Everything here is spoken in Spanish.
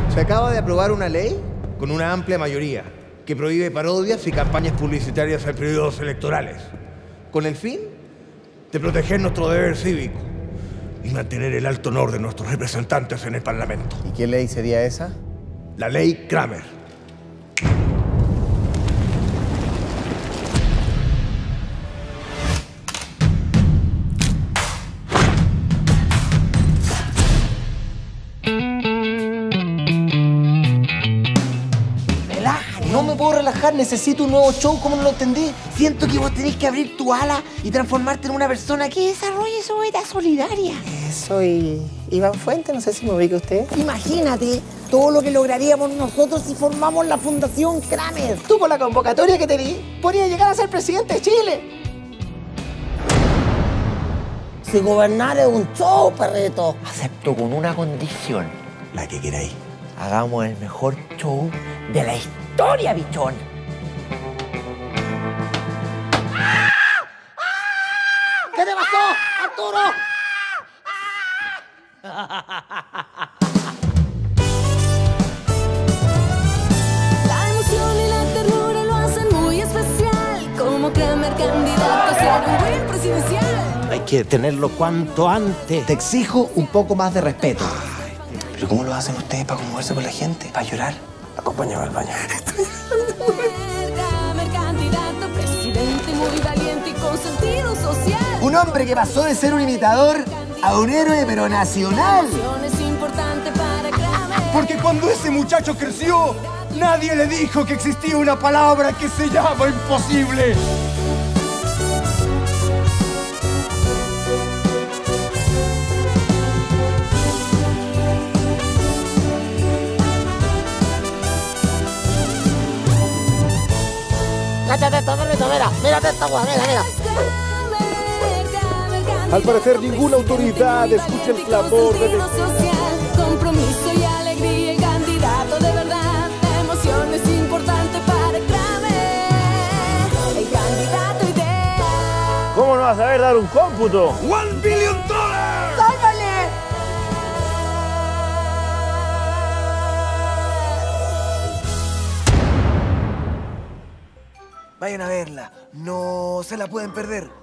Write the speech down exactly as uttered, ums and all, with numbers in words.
Se acaba de aprobar una ley con una amplia mayoría que prohíbe parodias y campañas publicitarias en periodos electorales, con el fin de proteger nuestro deber cívico y mantener el alto honor de nuestros representantes en el Parlamento. ¿Y qué ley sería esa? La ley Kramer. No me puedo relajar, necesito un nuevo show, ¿cómo no lo entendí? Siento que vos tenés que abrir tu ala y transformarte en una persona que desarrolle su vida solidaria. Soy Iván Fuente, no sé si me ubica usted. Imagínate todo lo que lograríamos nosotros si formamos la Fundación Kramer. Tú con la convocatoria que te di, podrías llegar a ser presidente de Chile. Si gobernar es un show, perrito. Acepto con una condición. La que queráis. Hagamos el mejor show de la historia, bichón. ¿Qué te pasó, Arturo? La emoción y la ternura lo hacen muy especial. Como Kramer, candidato a ser un buen presidencial. Hay que tenerlo cuanto antes. Te exijo un poco más de respeto. ¿Pero cómo lo hacen ustedes para conmoverse con la gente? ¿Para llorar? Acompáñame al baño. Kramer, candidato a presidente, muy valiente y con sentido social. Un hombre que pasó de ser un imitador a un héroe pero nacional. Es importante para Kramer. Porque cuando ese muchacho creció, nadie le dijo que existía una palabra que se llama imposible. Cállate esto, perrito, mira, mírate esta guay, mira, mira. Al parecer ninguna autoridad escucha el clamor de compromiso y alegría, el candidato de verdad. La emoción es importante para Kramer, el candidato ideal. ¿Cómo no vas a saber dar un cómputo? ¡One billion dólares! ¡Sálvale! Vayan a verla, no se la pueden perder.